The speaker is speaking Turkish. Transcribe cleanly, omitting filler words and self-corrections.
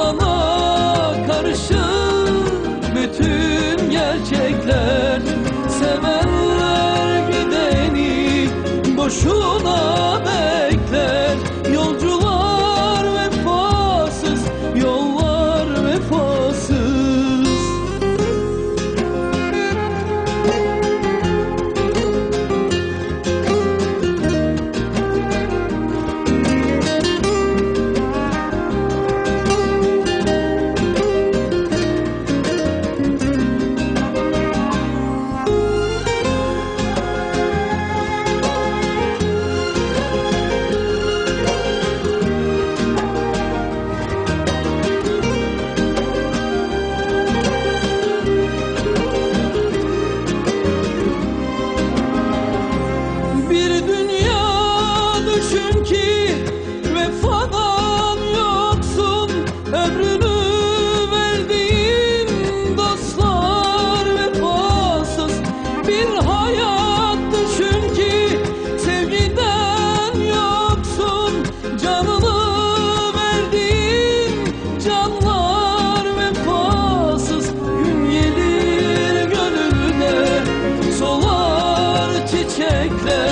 Yalana karışır bütün gerçekler. Sevenler gideni boşuna bekler. Yolcular vefasız, yollar vefasız. Çünkü vefadan yoksun, ömrünü verdiğin dostlar vefasız. Bir hayat düşün ki sevgiden yoksun, canını verdiğin canlar vefasız. Gün gelir gönülde solar çiçekler.